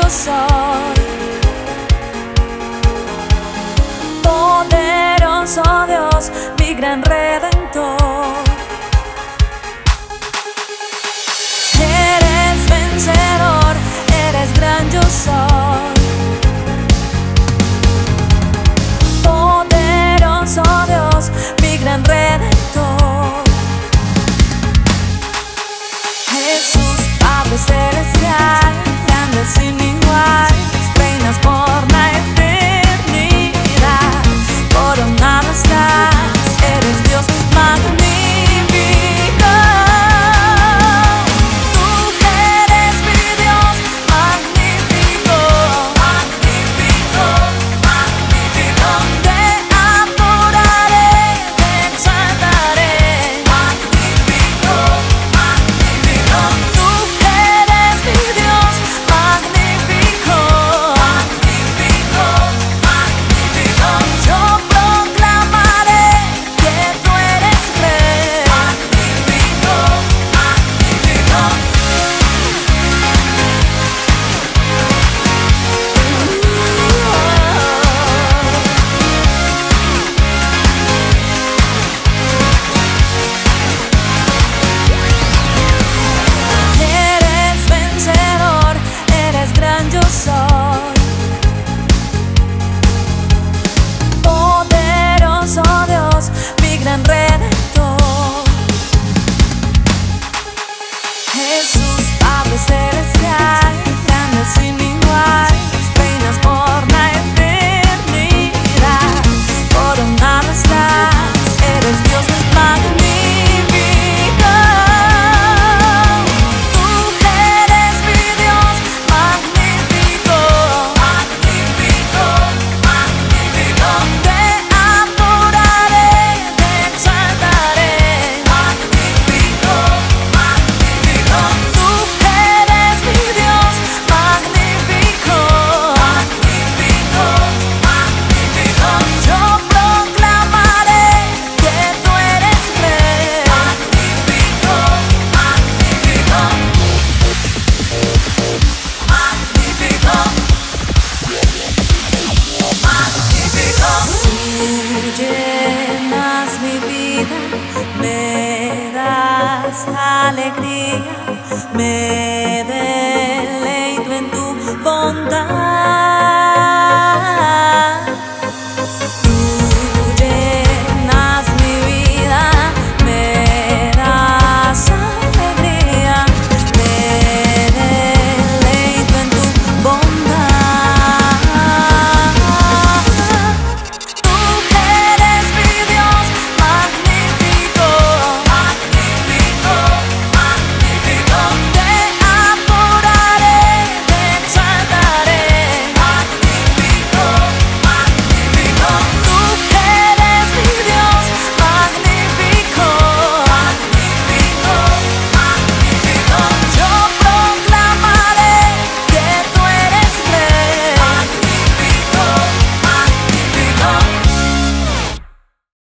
yo soy. Poderoso Dios, mi gran Redentor. Eres vencedor, eres gran yo soy. Poderoso Dios, mi gran Redentor. Jesús, Padre celestial, grande sin igual, reinas por la eternidad. Coronado estás, eres Dios magnífico. Tú eres mi Dios magnífico, magnífico, magnífico. Te adoraré, te exaltaré, magnífico, magnífico. Tú eres mi Dios magnífico, magnífico, magnífico. Yo proclamaré que tú eres Rey, magnífico, magnífico. Eres vencedor, eres gran yo soy. Poderoso Dios, mi gran Redentor. Jesús, Padre celestial, grande sin igual, reinas por la eternidad. Coronado estás, eres Dios magnífico. Tú eres mi Dios magnífico, magnífico, magnífico. Te adoraré, te exaltaré, magnífico, magnífico. Tú eres mi Dios magnífico, magnífico, magnífico. Yo proclamaré que tú eres Rey, magnífico, magnífico, magnífico, magnífico. Tú llenas mi vida, me das alegría, me